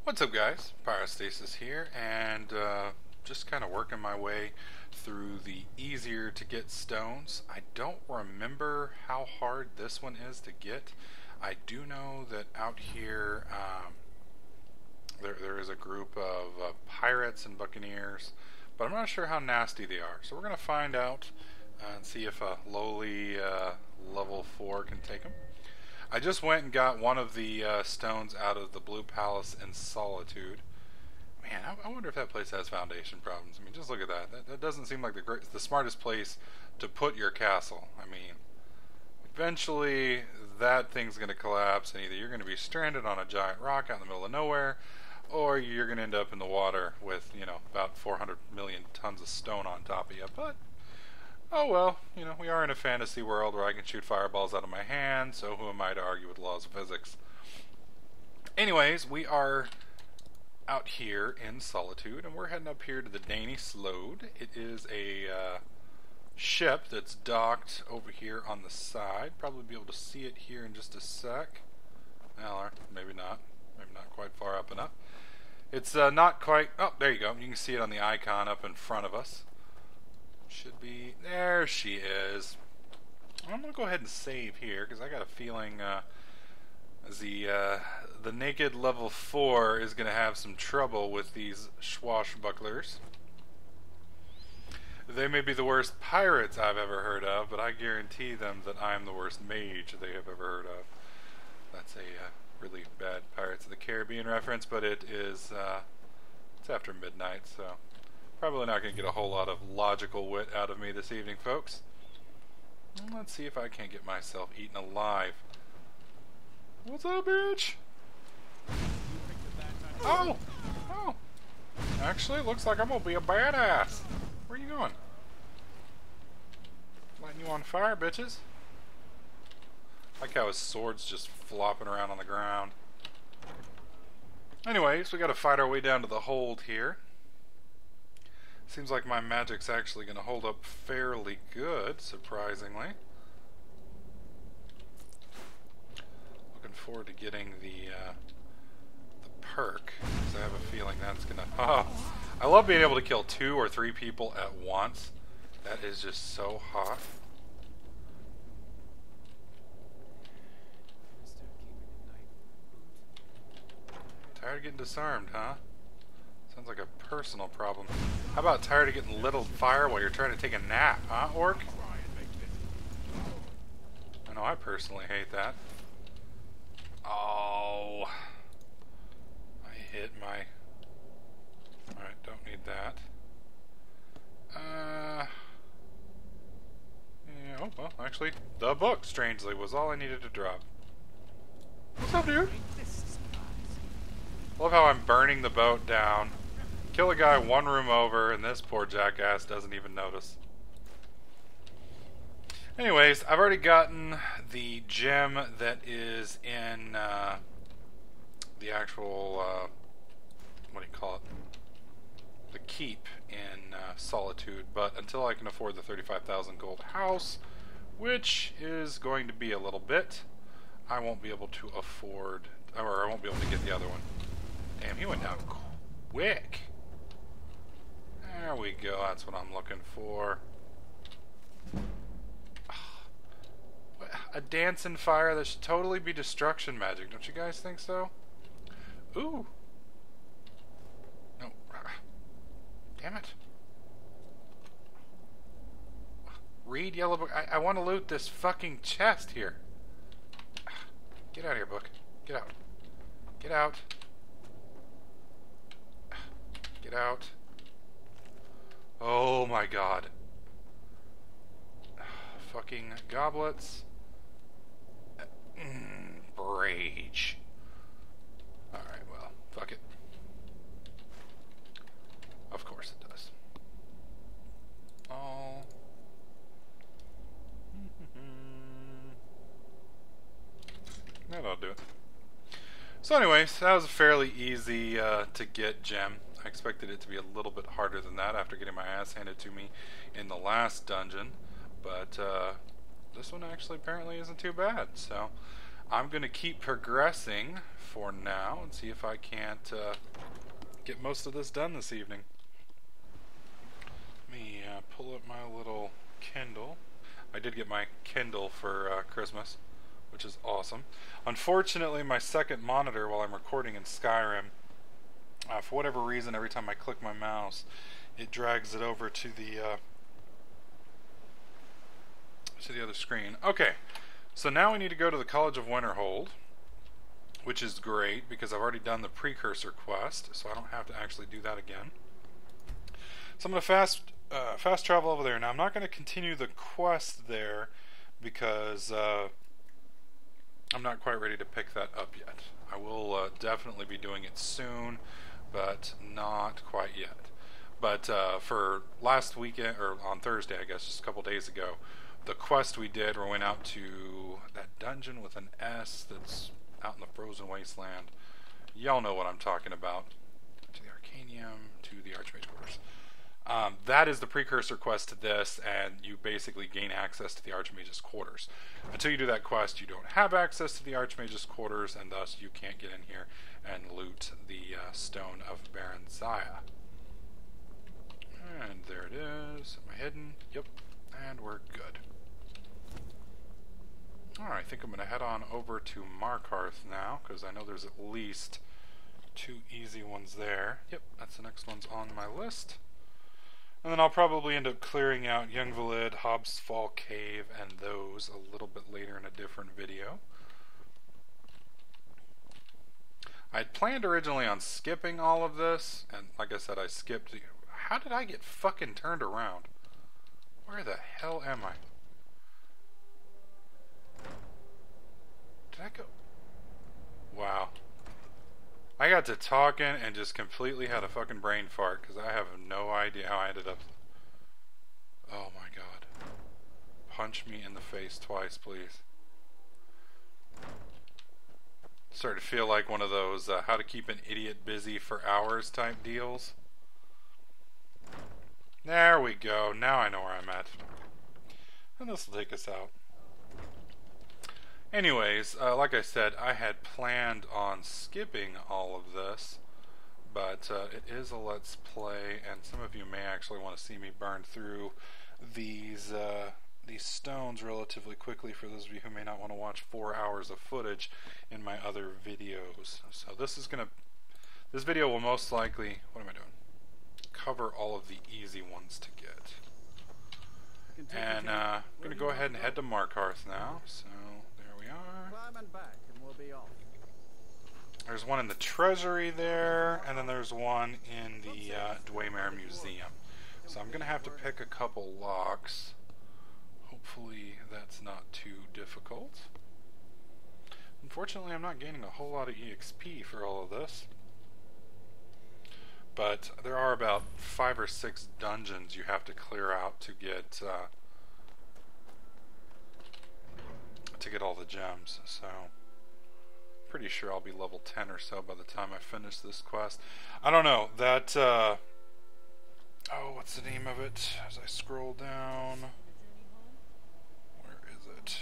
What's up, guys? Pyrostasis here, and just kind of working my way through the easier to get stones. I don't remember how hard this one is to get. I do know that out here there is a group of pirates and buccaneers, but I'm not sure how nasty they are. So we're going to find out and see if a lowly level 4 can take them. I just went and got one of the stones out of the Blue Palace in Solitude. Man, I wonder if that place has foundation problems. I mean, just look at that. That doesn't seem like the smartest place to put your castle. I mean, eventually that thing's going to collapse, and either you're going to be stranded on a giant rock out in the middle of nowhere, or you're going to end up in the water with, you know, about 400 million tons of stone on top of you. But oh well, you know, we are in a fantasy world where I can shoot fireballs out of my hand, so who am I to argue with the laws of physics? Anyways, we are out here in Solitude, and we're heading up here to the Danny Slode. It is a ship that's docked over here on the side. Probably be able to see it here in just a sec. Well, or maybe not. Maybe not quite far up enough. It's not quite... Oh, there you go. You can see it on the icon up in front of us. Should be... There she is. I'm going to go ahead and save here, because I got a feeling the naked level 4 is going to have some trouble with these swashbucklers. They may be the worst pirates I've ever heard of, but I guarantee them that I'm the worst mage they have ever heard of. That's a really bad Pirates of the Caribbean reference, but it is... it's after midnight, so... Probably not going to get a whole lot of logical wit out of me this evening, folks. Let's see if I can't get myself eaten alive. What's up, bitch? Oh! Oh! Actually, it looks like I'm going to be a badass. Where are you going? Lighting you on fire, bitches. Like how his sword's just flopping around on the ground. Anyways, we got to fight our way down to the hold here. Seems like my magic's actually going to hold up fairly good, surprisingly. Looking forward to getting the perk, because I have a feeling that's going to... Oh, I love being able to kill 2 or 3 people at once. That is just so hot. Tired of getting disarmed, huh? Sounds like a personal problem. How about tired of getting lit on fire while you're trying to take a nap, huh, orc? I know I personally hate that. Oh. I hit my... Alright, don't need that. Yeah, oh, well, actually, the book, strangely, was all I needed to drop. What's up, dude? Love how I'm burning the boat down. Kill a guy one room over, and this poor jackass doesn't even notice. Anyways, I've already gotten the gem that is in the actual, what do you call it? The keep in Solitude, but until I can afford the 35,000 gold house, which is going to be a little bit, I won't be able to afford, or I won't be able to get the other one. Damn, he went down quick. There we go, that's what I'm looking for. A dancing fire, that should totally be destruction magic, don't you guys think so? Ooh. No. Damn it. Read yellow book. I want to loot this fucking chest here. Get out of here, book. Get out. Get out. Get out. Oh my god. Fucking goblets. Rage. Alright, well, fuck it. Of course it does. Oh. That'll do it. So anyways, that was a fairly easy to get gem. I expected it to be a little bit harder than that after getting my ass handed to me in the last dungeon, but this one actually apparently isn't too bad. So I'm going to keep progressing for now and see if I can't get most of this done this evening. Let me pull up my little Kindle. I did get my Kindle for Christmas, which is awesome. Unfortunately, my second monitor while I'm recording in Skyrim, for whatever reason, every time I click my mouse, it drags it over to the other screen. Okay, so now we need to go to the College of Winterhold, which is great because I've already done the precursor quest, so I don't have to actually do that again. So I'm going to fast travel over there. Now I'm not going to continue the quest there because I'm not quite ready to pick that up yet. I will definitely be doing it soon, but not quite yet. But for last weekend, or on Thursday I guess, just a couple days ago, the quest we did, we went out to that dungeon with an S that's out in the frozen wasteland. Y'all know what I'm talking about. To the Arcanium, to the Archmage quarters. That is the precursor quest to this, and you basically gain access to the Archmage's quarters. Until you do that quest, you don't have access to the Archmage's quarters, and thus you can't get in here and loot the Stone of Baron Zaya. And there it is. Am I hidden? Yep. And we're good. Alright, I think I'm going to head on over to Markarth now, because I know there's at least 2 easy ones there. Yep, that's the next one's on my list. And then I'll probably end up clearing out Youngvalid, Hobbs Fall Cave, and those a little bit later in a different video. I'd planned originally on skipping all of this, and like I said, I skipped. How did I get fucking turned around? Where the hell am I? Did I go? Wow. I got to talking and just completely had a fucking brain fart because I have no idea how I ended up. Oh my god. Punch me in the face twice, please. Started to feel like one of those how to keep an idiot busy for hours type deals. There we go. Now I know where I'm at. And this will take us out. Anyways, like I said, I had planned on skipping all of this, but it is a let's play, and some of you may actually want to see me burn through these stones relatively quickly for those of you who may not want to watch 4 hours of footage in my other videos. So this video will most likely, what am I doing? Cover all of the easy ones to get. And I'm going to go ahead and head to Markarth now, so there we are. There's one in the treasury there, and then there's one in the Dwemer Museum. So I'm going to have to pick a couple locks. Hopefully that's not too difficult. Unfortunately, I'm not gaining a whole lot of EXP for all of this. But there are about 5 or 6 dungeons you have to clear out to get all the gems. So pretty sure I'll be level 10 or so by the time I finish this quest. I don't know. That oh, what's the name of it? As I scroll down, where is it?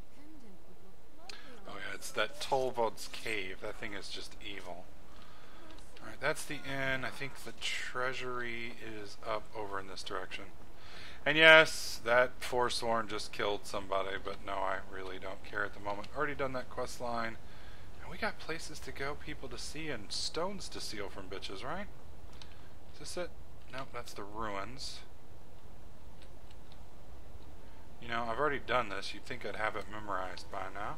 Oh yeah, it's that Tolvod's Cave. That thing is just evil. Alright, that's the inn. I think the treasury is up over in this direction. And yes, that Forsworn just killed somebody, but no, I really don't care at the moment. Already done that quest line. And we got places to go, people to see, and stones to steal from bitches, right? Is this it? Nope, that's the ruins. You know, I've already done this. You'd think I'd have it memorized by now.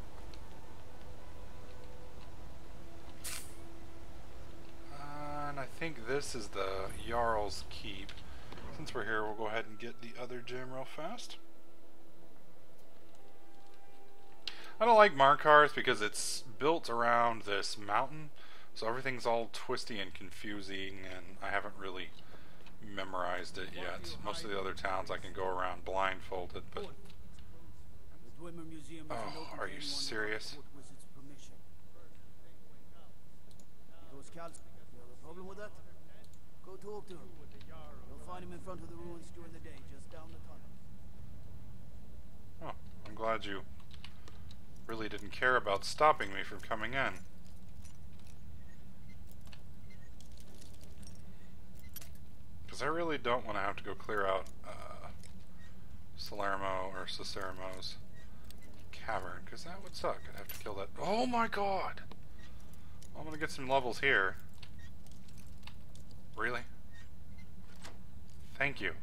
And I think this is the Jarl's Keep. Since we're here, we'll go ahead and get the other gem real fast. I don't like Markarth because it's built around this mountain, so everything's all twisty and confusing, and I haven't really memorized it yet. Most of the other towns I can go around blindfolded, but... Oh, are you serious? Problem with that? Go talk to him. You'll find him in front of the ruins during the day, just down the tunnel. Oh, I'm glad you really didn't care about stopping me from coming in. Because I really don't want to have to go clear out Salermo or Cicero's cavern, because that would suck. I'd have to kill that. Oh my god! I'm gonna get some levels here. Really? Thank you.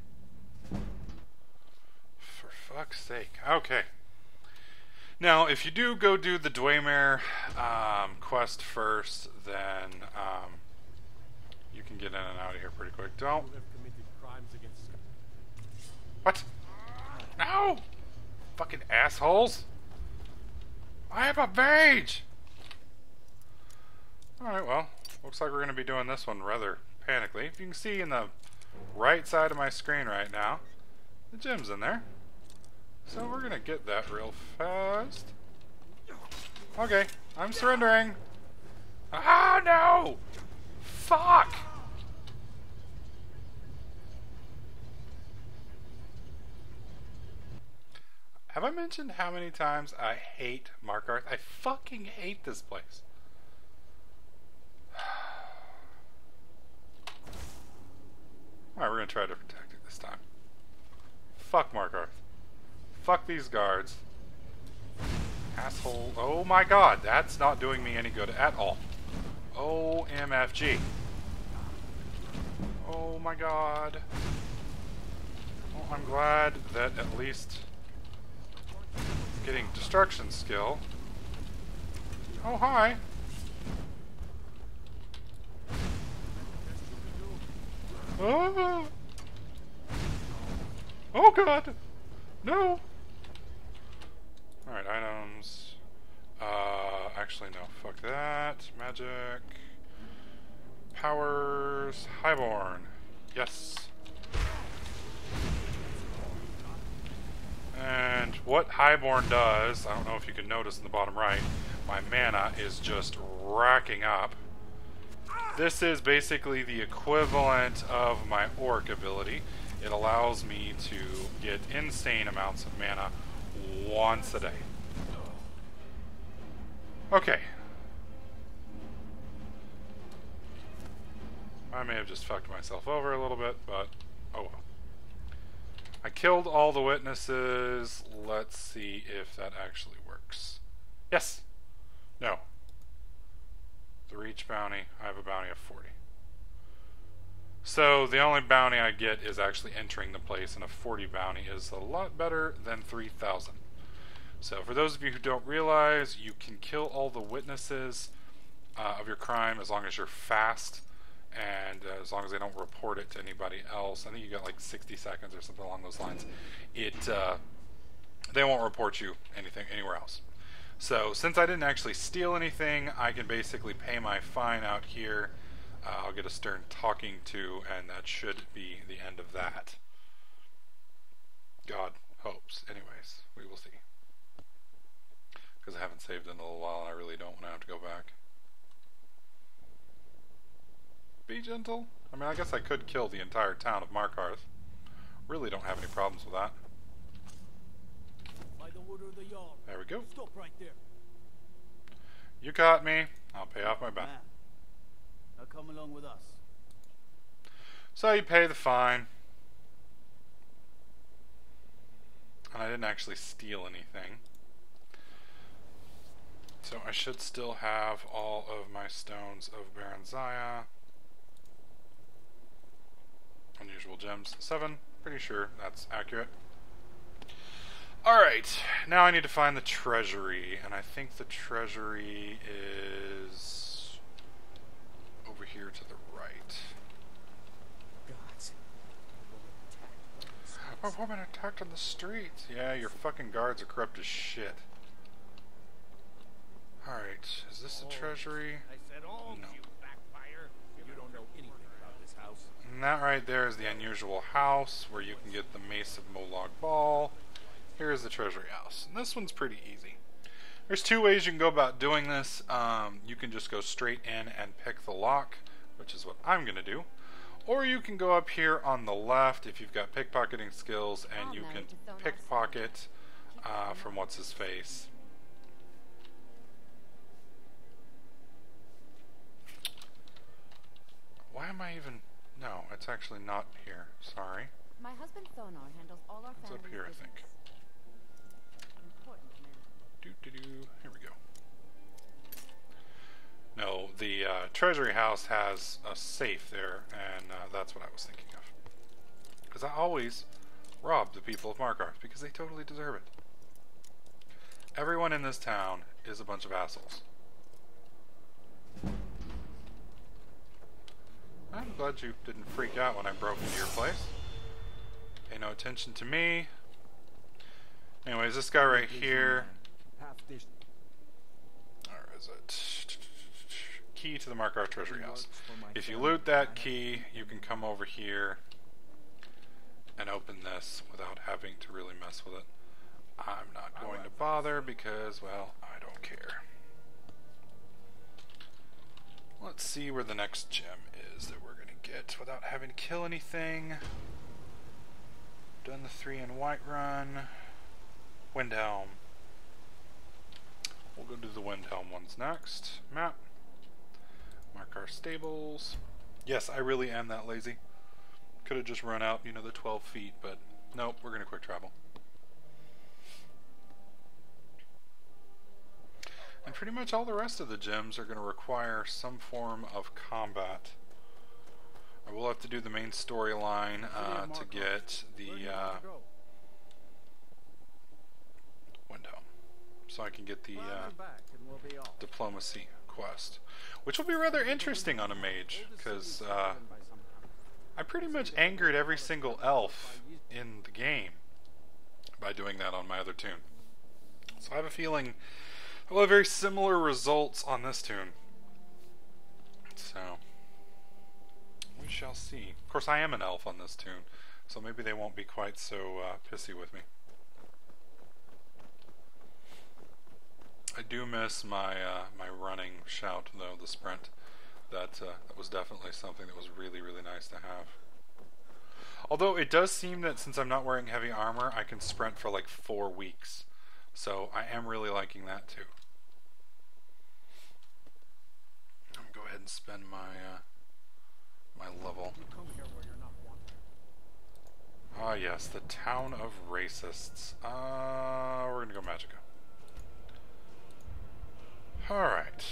For fuck's sake. Okay. Now, if you do go do the Dwemer quest first, then you can get in and out of here pretty quick. Don't. What? No! Fucking assholes! I have a mage! Alright, well, looks like we're going to be doing this one rather panically. If you can see in the right side of my screen right now, the gem's in there. So we're going to get that real fast. Okay, I'm surrendering. Ah, no! Fuck! Have I mentioned how many times I hate Markarth? I fucking hate this place. Alright, we're gonna try to protect it this time. Fuck Markarth. Fuck these guards. Asshole. Oh my god, that's not doing me any good at all. OMFG. Oh my god. Well, I'm glad that at least getting destruction skill. Oh, hi. Oh, oh god. No. Alright, items. Actually, no. Fuck that. Magic. Powers. Highborn. Yes. And what Highborn does, I don't know if you can notice in the bottom right, my mana is just racking up. This is basically the equivalent of my Orc ability. It allows me to get insane amounts of mana once a day. Okay. I may have just fucked myself over a little bit, but oh well. I killed all the witnesses. Let's see if that actually works. Yes! No. The reach bounty. I have a bounty of 40. So the only bounty I get is actually entering the place, and a 40 bounty is a lot better than 3,000. So for those of you who don't realize, you can kill all the witnesses of your crime as long as you're fast, and as long as they don't report it to anybody else. I think you got like 60 seconds or something along those lines. They won't report you anything anywhere else. So since I didn't actually steal anything, I can basically pay my fine out here. I'll get a stern talking to, and that should be the end of that. God hopes. Anyways, we will see. Because I haven't saved in a little while, and I really don't want to have to go back. Be gentle. I mean, I guess I could kill the entire town of Markarth. Really don't have any problems with that. By the order of the Jarl. There we go. Stop right there. You caught me. I'll pay off my bounty. Man, now come along with us. So you pay the fine. And I didn't actually steal anything. So I should still have all of my stones of Baranzaya. Unusual gems. 7. Pretty sure that's accurate. Alright, now I need to find the treasury, and I think the treasury is over here to the right. Gods. Oh, woman attacked on the streets. Yeah, your fucking guards are corrupt as shit. Alright, is this the treasury? I said all No. you backfire. You don't know anything about this house. And that right there is the unusual house, where you can get the Mace of Molag Bal. Here's the treasury house. And this one's pretty easy. There's two ways you can go about doing this. You can just go straight in and pick the lock, which is what I'm going to do. Or you can go up here on the left if you've got pickpocketing skills, and you can pickpocket from what's-his-face. Why am I even... No, it's actually not here. Sorry. My husband Thonar handles all our It's family up here, I business. think. Important man. Here we go. No, the Treasury House has a safe there, and that's what I was thinking of. Because I always rob the people of Markarth, because they totally deserve it. Everyone in this town is a bunch of assholes. I'm glad you didn't freak out when I broke into your place. Pay no attention to me. Anyways, this guy right here. Where is it? Key to the Markarth Treasury House. If you loot that key, you can come over here and open this without having to really mess with it. I'm not going to bother because, well, I don't care. Let's see where the next gem is that we're going to get without having to kill anything. Done the 3 in Whiterun. Windhelm. We'll go do the Windhelm ones next. Map. Mark our stables. Yes, I really am that lazy. Could have just run out, you know, the 12 feet, but nope, we're going to quick travel. And pretty much all the rest of the gems are going to require some form of combat. I will have to do the main storyline to get the Windhelm, so I can get the diplomacy quest, which will be rather interesting on a mage, because I pretty much angered every single elf in the game by doing that on my other tune. So I have a feeling I will have very similar results on this tune. So we shall see. Of course, I am an elf on this tune, so maybe they won't be quite so pissy with me. I do miss my my running shout, though, the sprint. That was definitely something that was really, really nice to have. Although it does seem that since I'm not wearing heavy armor, I can sprint for like 4 weeks. So I am really liking that too. I'm gonna go ahead and spend my my level. Ah yes, the town of racists. We're gonna go Magicka. Alright.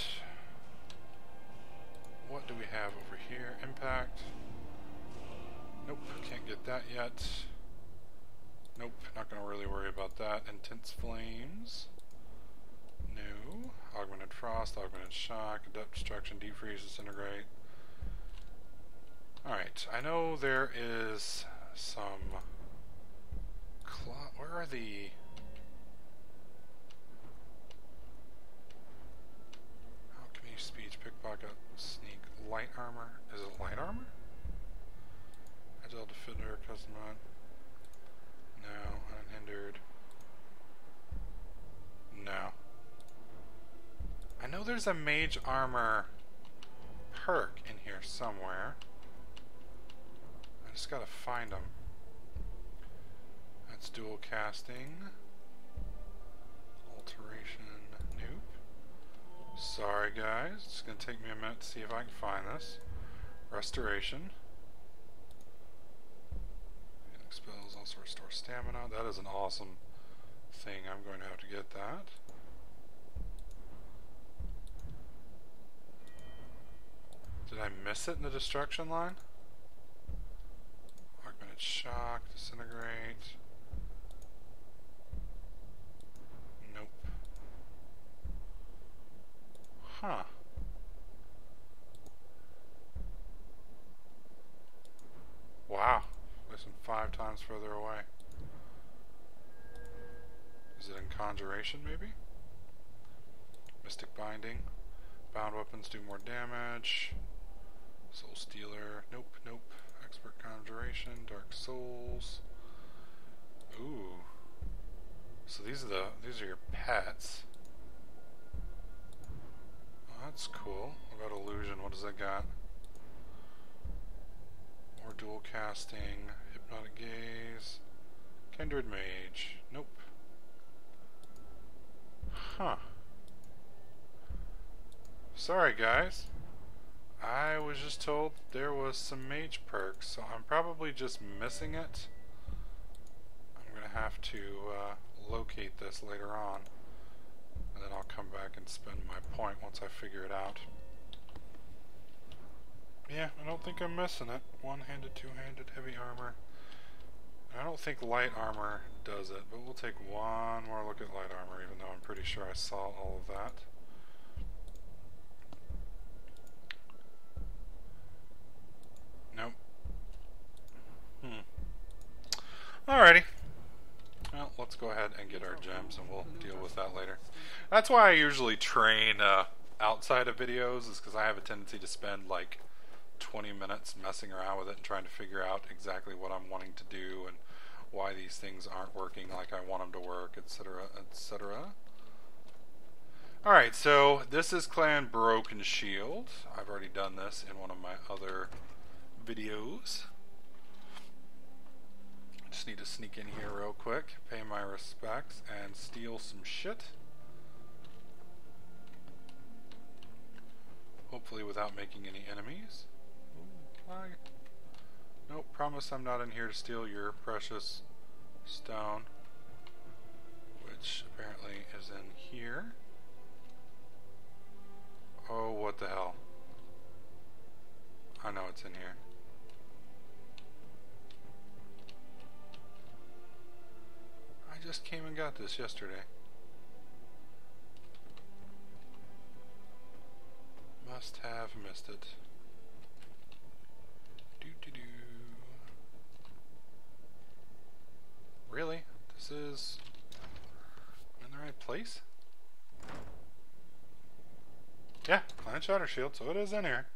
What do we have over here? Impact. Nope, can't get that yet. Nope, not gonna really worry about that. Intense Flames. No. Augmented Frost, Augmented Shock, Adept Destruction, Deep Freeze, Disintegrate. Alright, I know there is some... Where are the... Alchemy, Speech, Pickpocket, Sneak, Light Armor. Is it Light Armor? Agile Defender, Custom Mod. No, Unhindered. No. I know there's a Mage Armor perk in here somewhere. I just gotta find them. That's dual casting. Alteration. Nope. Sorry guys, it's gonna take me a minute to see if I can find this. Restoration. Spells also restore stamina. That is an awesome thing. I'm going to have to get that. Did I miss it in the destruction line? Augmented shock, disintegrate. Nope. Huh. Wow. Listen, 5 times further away. Is it in Conjuration, maybe? Mystic Binding. Bound weapons do more damage. Soul Stealer. Nope, nope. Expert Conjuration. Dark Souls. Ooh. So these are your pets. Oh, that's cool. What about Illusion? What does that got? More dual casting. Hypnotic Gaze. Kindred Mage. Nope. Huh. Sorry guys. I was just told there was us some mage perks, so I'm probably just missing it. I'm going to have to locate this later on, and then I'll come back and spend my point once I figure it out. Yeah, I don't think I'm missing it. One-handed, two-handed, heavy armor. I don't think light armor does it, but we'll take one more look at light armor, even though I'm pretty sure I saw all of that. Nope. Alrighty. Well, let's go ahead and get our gems, and we'll deal with that later. That's why I usually train outside of videos, is because I have a tendency to spend like 20 minutes messing around with it and trying to figure out exactly what I'm wanting to do and why these things aren't working like I want them to work, etc., etc. Alright, so this is Clan Broken Shield. I've already done this in one of my other videos. I just need to sneak in here real quick, pay my respects, and steal some shit. Hopefully without making any enemies. Flag. Nope, promise I'm not in here to steal your precious stone, which apparently is in here. Oh, what the hell. I know it's in here. I just came and got this yesterday. Must have missed it. Really? This is in the right place? Yeah, Clan Shatter Shield, so it is in here.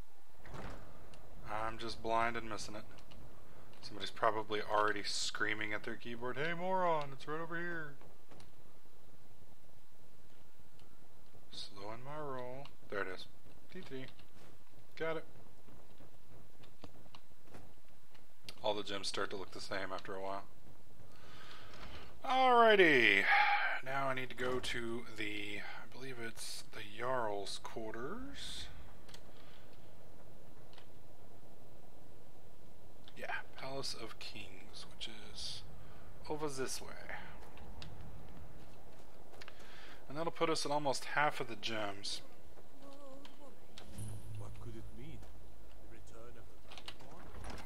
I'm just blind and missing it. Somebody's probably already screaming at their keyboard, "Hey moron, it's right over here." Slowing my roll. There it is. TT. Got it. All the gems start to look the same after a while. Alrighty. Now I need to go to the, I believe it's the Jarl's quarters. Yeah, Palace of Kings, which is over this way. And that'll put us at almost half of the gems. What could it mean? The return of the Dragonborn?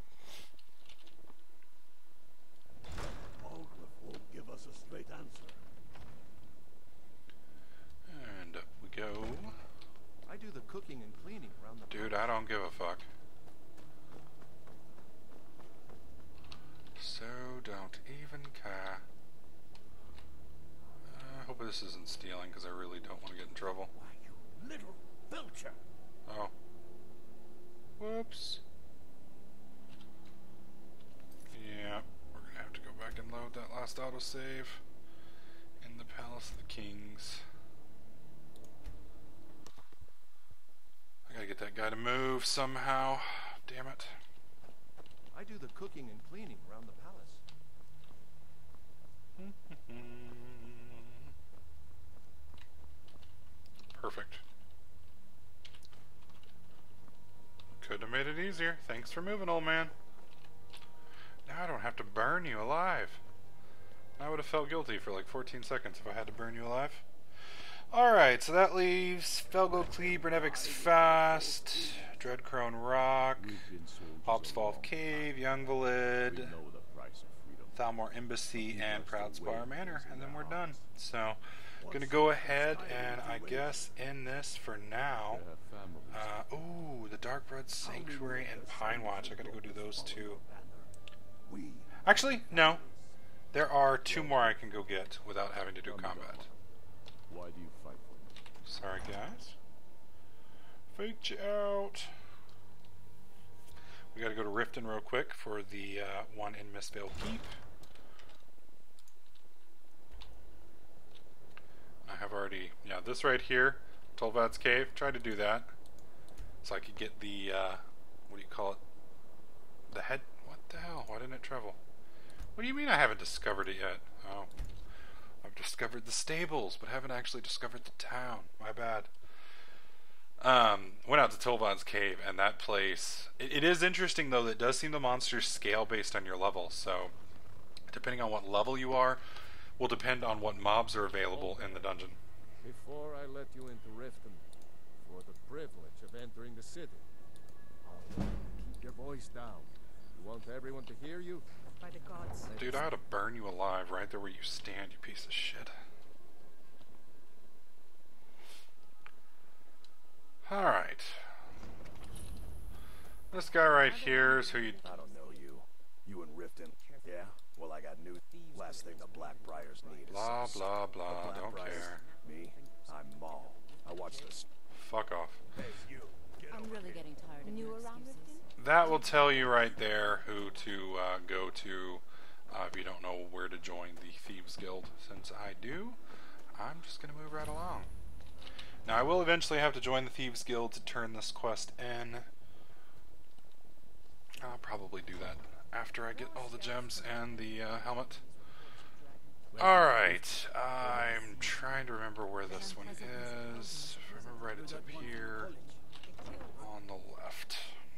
Algrith won't give us a straight answer. And up we go. I do the cooking and cleaning around the Dude, I don't give a fuck. So don't even care. I hope this isn't stealing, because I really don't want to get in trouble. Why, you little filcher! Oh. Whoops. Yeah, we're gonna have to go back and load that last autosave in the Palace of the Kings. I gotta get that guy to move somehow. Damn it. I do the cooking and cleaning around the palace. Perfect. Could have made it easier. Thanks for moving, old man. Now I don't have to burn you alive. I would have felt guilty for like 14 seconds if I had to burn you alive. Alright, so that leaves Felgoclea, Brennevic's Fast, Dreadcrone Rock, Hopsfall Cave, Youngvalid, Thalmor Embassy, and Proudspire Manor, and then we're done. So, gonna go ahead and I guess end this for now. Ooh, the Darkblood Sanctuary and Pine Watch. I gotta go do those two. Actually, no. There are two more I can go get without having to do combat. Why do you fight for me? Sorry, guys. Faked you out. We gotta go to Riften real quick for the one in Mistvale Keep. I have already, yeah, this right here, Tolvad's Cave, tried to do that. So I could get the, what do you call it? The head, what the hell? Why didn't it travel? What do you mean I haven't discovered it yet? Oh. I've discovered the stables, but haven't actually discovered the town. My bad. Went out to Tilvan's cave, and that place. It is interesting though. That it does seem the monsters scale based on your level. So, depending on what level you are, will depend on what mobs are available in the dungeon. Before I let you into Riften, for the privilege of entering the city, keep your voice down. You want everyone to hear you? By the gods. Dude, I ought to burn you alive right there where you stand, you piece of shit. Alright. This guy right here is who you... I don't know you. You in Riften? Yeah? Well, I got news. Last thing the Blackbriars need is Blah, some blah, stuff. blah. The Don't Blackbriars- care. Me? I'm Maul. I watched this. Fuck off. Hey, you. Get I'm over really here. getting tired of New your around excuses. That will tell you right there who to go to if you don't know where to join the Thieves Guild. Since I do, I'm just going to move right along. Now, I will eventually have to join the Thieves Guild to turn this quest in. I'll probably do that after I get all the gems and the helmet. Alright, I'm trying to remember where this one is. If I remember right, it's up here on the left.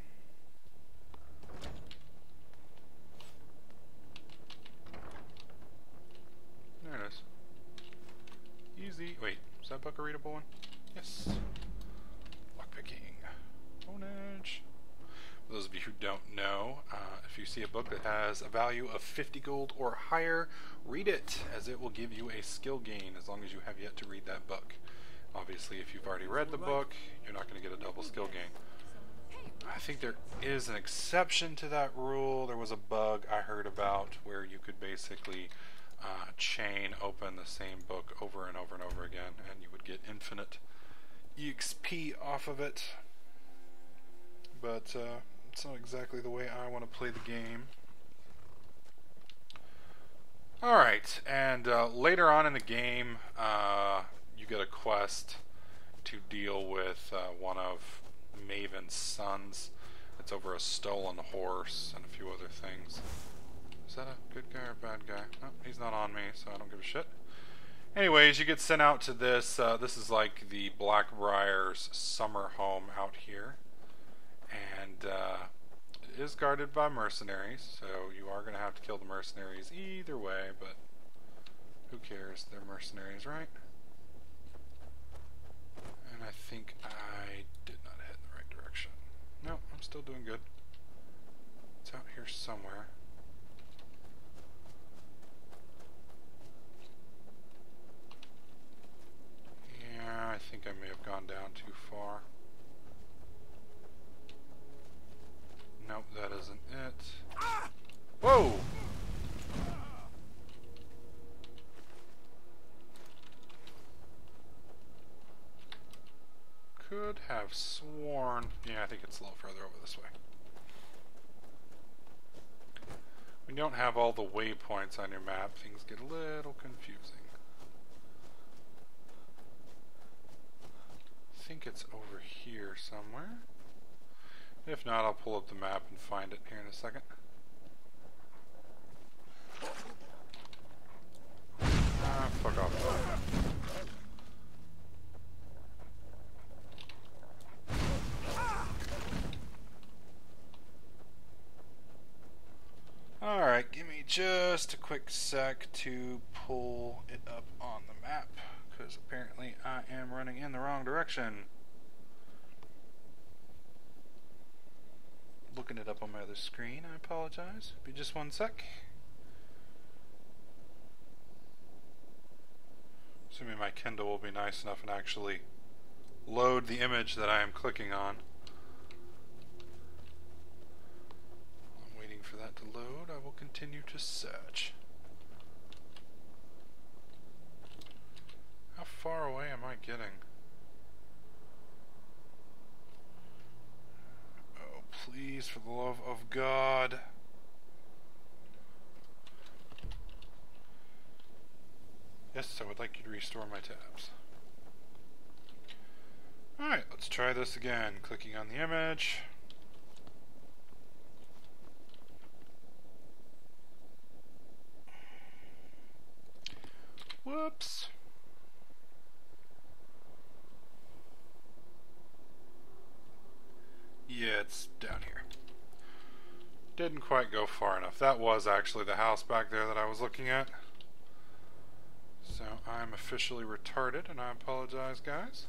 There it is. Easy. Wait, is that book a readable one? Yes. Lockpicking. Ownage. For those of you who don't know, if you see a book that has a value of 50 gold or higher, read it, as it will give you a skill gain as long as you have yet to read that book. Obviously, if you've already read the book, you're not going to get a double skill gain. I think there is an exception to that rule. There was a bug I heard about where you could basically chain open the same book over and over and over again, and you would get infinite EXP off of it. But it's not exactly the way I want to play the game. Alright, and later on in the game, you get a quest to deal with one of Maven's sons. It's over a stolen horse and a few other things. Is that a good guy or a bad guy? No, he's not on me, so I don't give a shit. Anyways, you get sent out to this. This is like the Blackbriars summer home out here. And it is guarded by mercenaries, so you are going to have to kill the mercenaries either way, but who cares? They're mercenaries, right? And I think I did not head in the right direction. No, I'm still doing good. It's out here somewhere. Yeah, I think I may have gone down too far. Nope, that isn't it. Whoa! Could have sworn... Yeah, I think it's a little further over this way. When you don't have all the waypoints on your map, things get a little confusing. I think it's over here somewhere. If not, I'll pull up the map and find it here in a second. Ah, fuck off. Alright, give me just a quick sec to pull it up on the map, because apparently I am running in the wrong direction. Looking it up on my other screen, I apologize. Be just one sec. Assuming my Kindle will be nice enough and actually load the image that I am clicking on. I'm waiting for that to load. I will continue to search. How far away am I getting? Please, for the love of God. Yes, I would like you to restore my tabs. Alright, let's try this again. Clicking on the image. Whoops. it's down here. Didn't quite go far enough. That was actually the house back there that I was looking at. So I'm officially retarded, and I apologize, guys.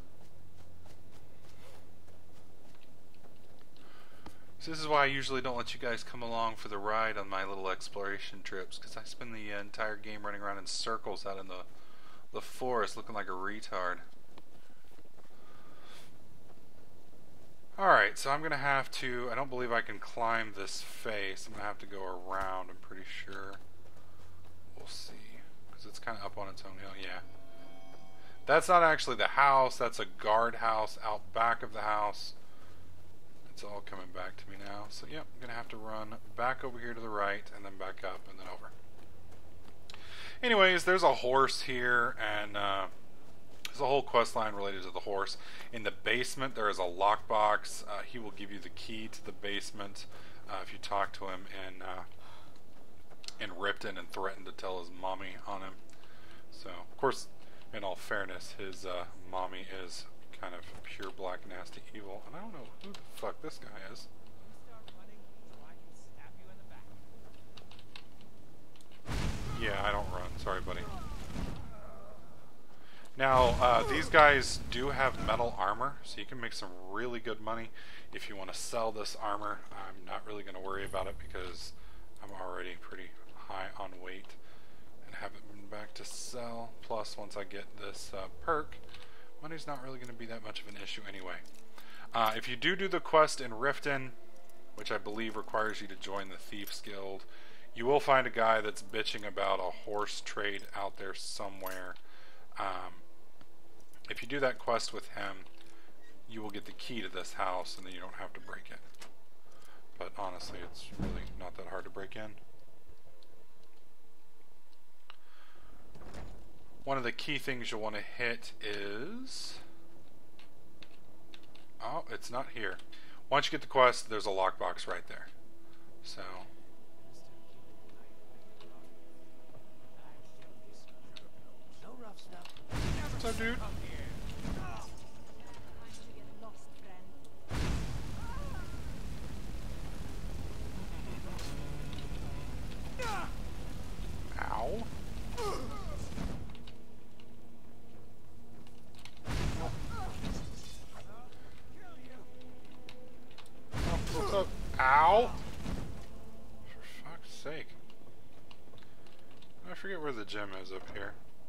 So this is why I usually don't let you guys come along for the ride on my little exploration trips, because I spend the entire game running around in circles out in the forest looking like a retard. Alright, so I'm going to have to, I don't believe I can climb this face. I'm going to have to go around, I'm pretty sure. We'll see. Because it's kind of up on its own hill, yeah. That's not actually the house, that's a guard house out back of the house. It's all coming back to me now. So, yep, I'm going to have to run back over here to the right, and then back up, and then over. Anyways, there's a horse here, and there's a whole quest line related to the horse. In the basement, there is a lockbox. He will give you the key to the basement if you talk to him in Ripton and threaten to tell his mommy on him. So, of course, in all fairness, his mommy is kind of pure black nasty evil. And I don't know who the fuck this guy is. Yeah, I don't run. Sorry, buddy. Now, these guys do have metal armor, so you can make some really good money if you want to sell this armor. I'm not really going to worry about it because I'm already pretty high on weight and haven't been back to sell. Plus, once I get this perk, money's not really going to be that much of an issue anyway. If you do the quest in Riften, which I believe requires you to join the Thieves Guild, you will find a guy that's bitching about a horse trade out there somewhere. If you do that quest with him, you will get the key to this house, and then you don't have to break it. But honestly, it's really not that hard to break in. One of the key things you'll want to hit is... Oh, it's not here. Once you get the quest, there's a lockbox right there. So... What's up, dude? Ow. Oh, what's up? Ow! For fuck's sake. I forget where the gym is up here.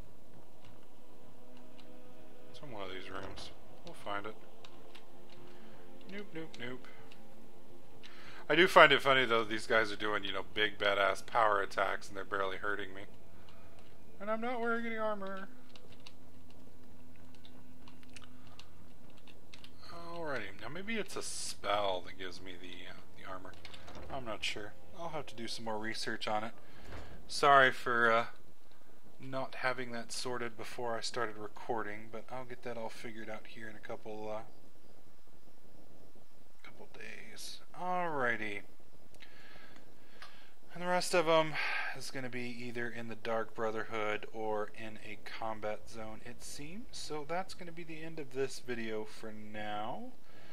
It's in one of these rooms. We'll find it. Nope, nope, nope. I do find it funny though, these guys are doing, you know, big badass power attacks and they're barely hurting me. And I'm not wearing any armor. Alrighty, now maybe it's a spell that gives me the armor. I'm not sure. I'll have to do some more research on it. Sorry for not having that sorted before I started recording, but I'll get that all figured out here in a couple days. Alrighty. And the rest of them is going to be either in the Dark Brotherhood or in a combat zone, it seems. So that's going to be the end of this video for now.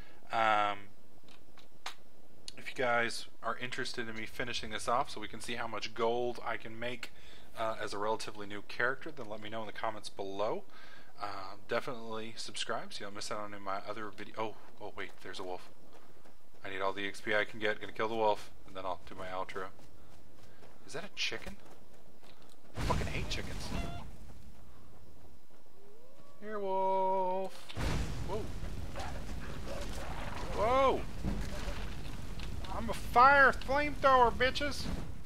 If you guys are interested in me finishing this off so we can see how much gold I can make as a relatively new character, then let me know in the comments below. Definitely subscribe so you don't miss out on any of my other videos. Oh wait, there's a wolf. I need all the XP I can get. Gonna kill the wolf, and then I'll do my outro. Is that a chicken? I fucking hate chickens. Here, wolf. Whoa. Whoa! I'm a fire flamethrower, bitches!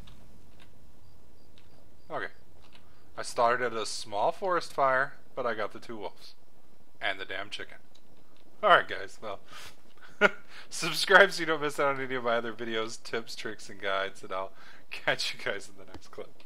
Okay. I started at a small forest fire, but I got the 2 wolves. And the damn chicken. Alright guys, well... subscribe so you don't miss out on any of my other videos, tips, tricks, and guides, and I'll catch you guys in the next clip.